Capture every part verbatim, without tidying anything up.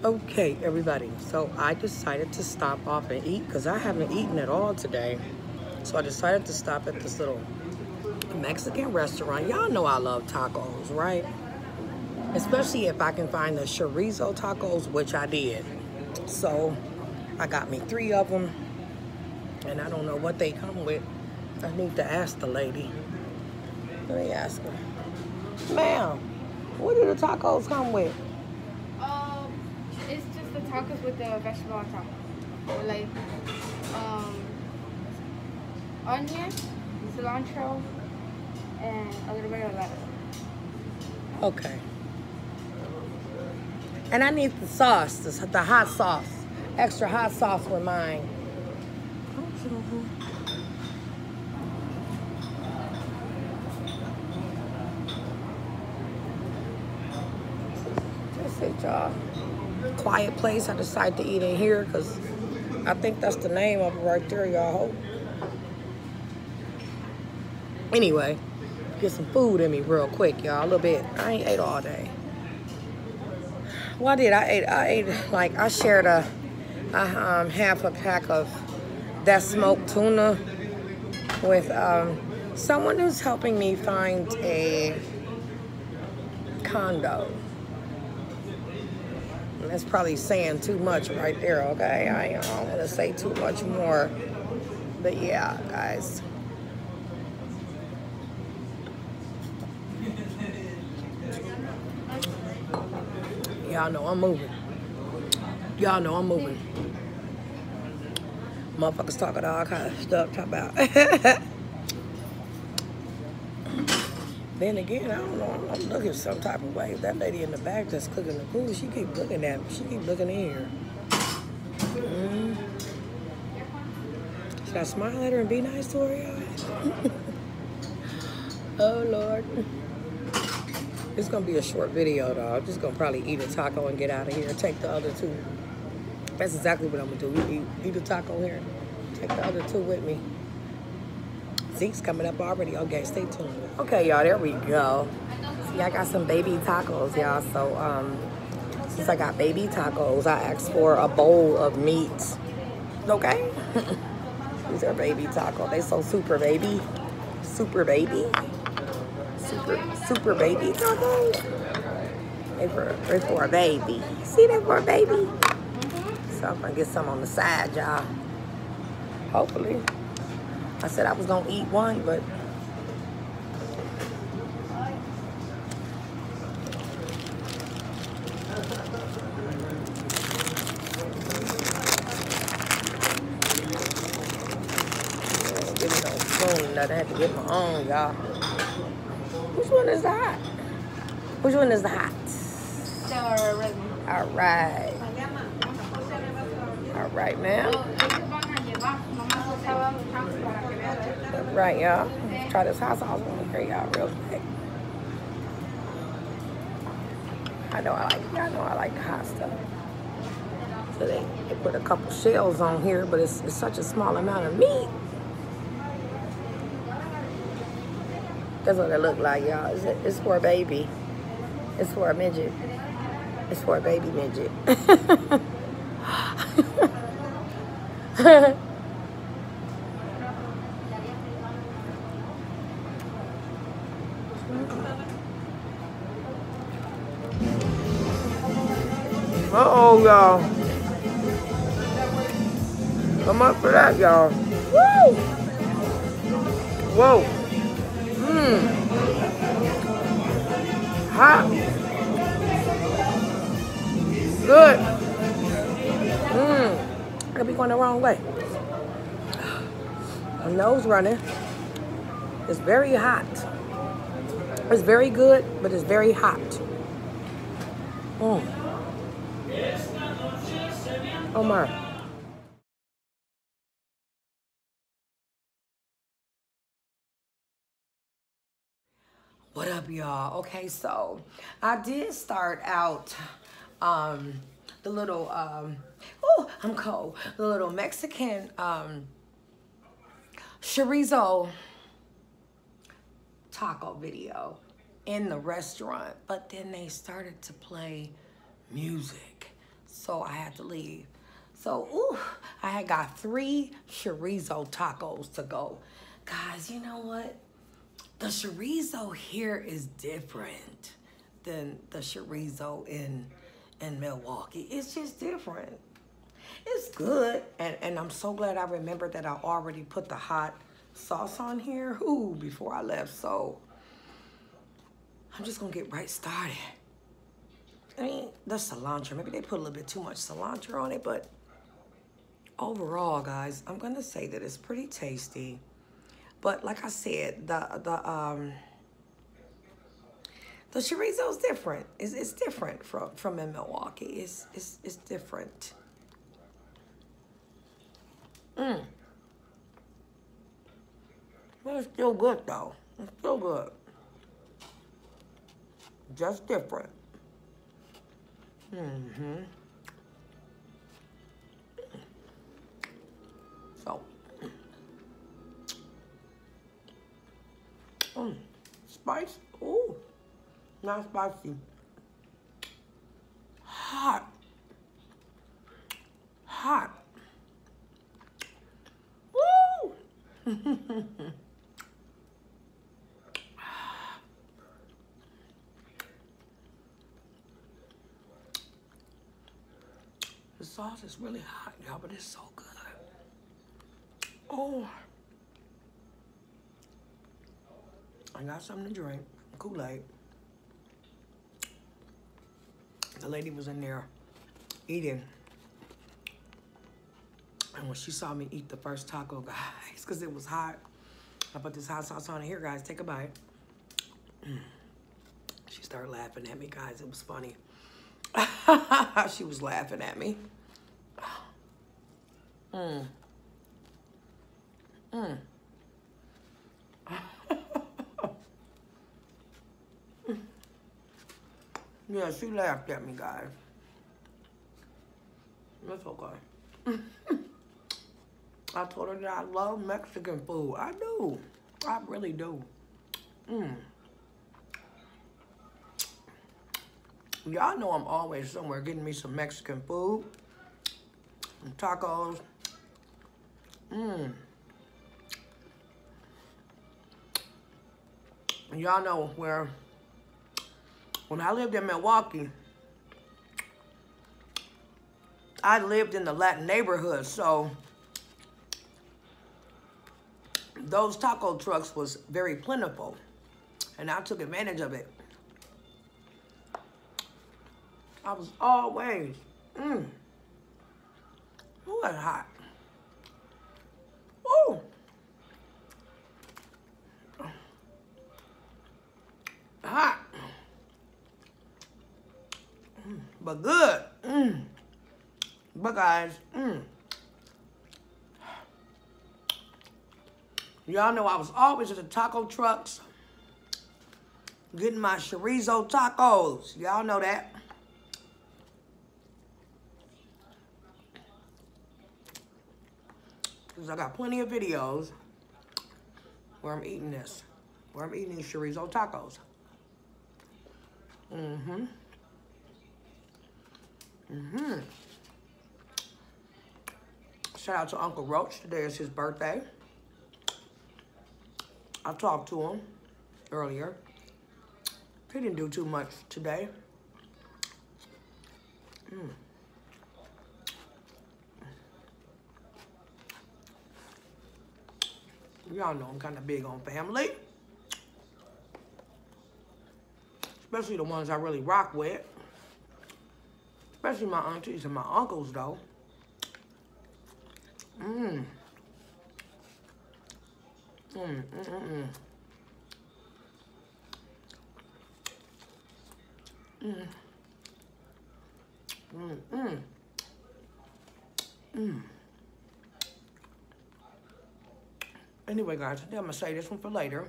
Okay, everybody, so I decided to stop off and eat because I haven't eaten at all today. So I decided to stop at this little Mexican restaurant. Y'all know I love tacos, right? Especially if I can find the chorizo tacos, which I did. So I got me three of them, and I don't know what they come with. I need to ask the lady. Let me ask her. Ma'am, what do the tacos come with? Um, it's just the tacos with the vegetable on top. Like, um, onion, cilantro, and a little bit of lettuce. Okay. And I need the sauce, the, the hot sauce. Extra hot sauce with mine. That's it, y'all. Quiet place. I decided to eat in here because I think that's the name of it right there, y'all. Hope. Anyway, get some food in me real quick, y'all. A little bit. I ain't ate all day. What did I ate? I ate like I shared a, a um, half a pack of that smoked tuna with um, someone who's helping me find a condo. And that's probably saying too much right there. Okay, I don't want to say too much more, but yeah, guys. Y'all know I'm moving. Y'all know I'm moving. Motherfuckers talking all kind of stuff, talk about. Then again, I don't know. I'm, I'm looking some type of way. That lady in the back that's cooking the food, she keep looking at me. She keep looking in here. Mm. Should I smile at her and be nice to her, y'all? Oh, Lord. It's gonna be a short video though. I'm just gonna probably eat a taco and get out of here. Take the other two. That's exactly what I'm gonna do. Eat, eat a taco here. Take the other two with me. Zeke's coming up already. Okay, stay tuned. Okay, y'all, there we go. See, I got some baby tacos, y'all. So, um, since I got baby tacos, I asked for a bowl of meat. Okay? These are baby tacos. They so super baby. Super baby. Super, super baby tacos. They for, they for a baby. See, they for a baby. So I'm gonna get some on the side, y'all. Hopefully. I said I was gonna eat one, but I didn't give me no spoon. I had to get my own, y'all. Which one is the hot? Which one is the hot? The red one. All right. All right, ma'am. Right, y'all. Try this hot sauce on here, y'all, real quick. I know I like, I know I like the hot stuff. So they, they put a couple shells on here, but it's, it's such a small amount of meat. That's what it look like, y'all. It's, it's for a baby. It's for a midget. It's for a baby midget. Uh-oh, y'all. Come up for that, y'all. Woo! Whoa. Mmm. Hot. Good. Mmm. Could be going the wrong way. My nose running. It's very hot. It's very good, but it's very hot. Mm. Oh my. What up, y'all? Okay, so I did start out um, the little, um, oh, I'm cold, the little Mexican um, chorizo taco video in the restaurant, but then they started to play music. so I had to leave. So, ooh, I had got three chorizo tacos to go. Guys, you know what? The chorizo here is different than the chorizo in, in Milwaukee. It's just different. It's good, and, and I'm so glad I remembered that I already put the hot sauce on here, ooh, before I left, so I'm just gonna get right started. I mean, the cilantro, maybe they put a little bit too much cilantro on it, but overall, guys, I'm gonna say that it's pretty tasty. But like I said, the the um the chorizo is different. It's, it's different from from in Milwaukee. It's it's it's different. Mm. But it's still good though. It's still good. Just different. Mm-hmm. So, mm. Spice. Ooh, not spicy. Hot. Hot. Woo! The sauce is really hot, y'all, but it's so good. Oh. I got something to drink, Kool-Aid. The lady was in there eating. And when she saw me eat the first taco, guys, because it was hot, I put this hot sauce on it. Here, guys, take a bite. Mm. She started laughing at me, guys. It was funny. She was laughing at me. Mm. Mm. Yeah, she laughed at me, guys. That's okay. I told her that I love Mexican food. I do. I really do. Mm. Y'all know I'm always somewhere getting me some Mexican food. Some tacos. Mmm. Y'all know where, when I lived in Milwaukee, I lived in the Latin neighborhood, so those taco trucks was very plentiful, and I took advantage of it. I was always, mmm. Ooh, that's hot. Ooh. Hot. Mm, but good. Mm. But guys, mm. Y'all know I was always at the taco trucks getting my chorizo tacos. Y'all know that. Because I got plenty of videos where I'm eating this. Where I'm eating these chorizo tacos. Mm-hmm. Mm-hmm. Shout out to Uncle Roach. Today is his birthday. I talked to him earlier. He didn't do too much today. Mm. Y'all know I'm kind of big on family. Especially the ones I really rock with. Especially my aunties and my uncles, though. Mmm. Mmm, mmm, mmm, mmm. Mmm, mmm. Mmm. Anyway, guys, I think I'm going to save this one for later.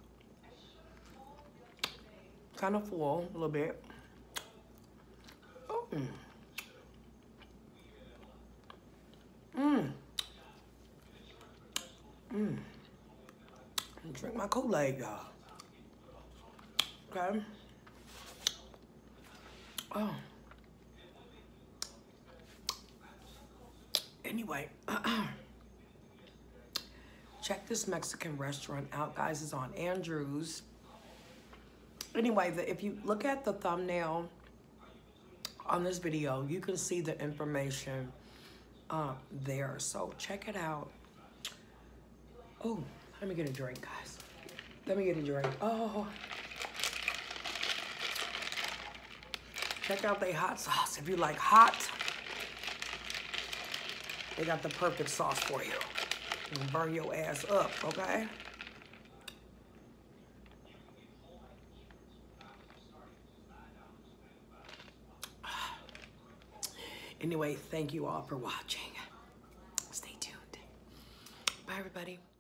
Kind of full a little bit. Oh. Mmm. Mmm. Drink my Kool-Aid, y'all. Okay. Oh. Anyway, check this Mexican restaurant out, guys. It's on Andrews. Anyway, the, if you look at the thumbnail on this video, you can see the information uh, there. So check it out. Oh, let me get a drink, guys. Let me get a drink. Oh. Check out their hot sauce. If you like hot, they got the perfect sauce for you. It'll burn your ass up, okay? Anyway, thank you all for watching. Stay tuned. Bye, everybody.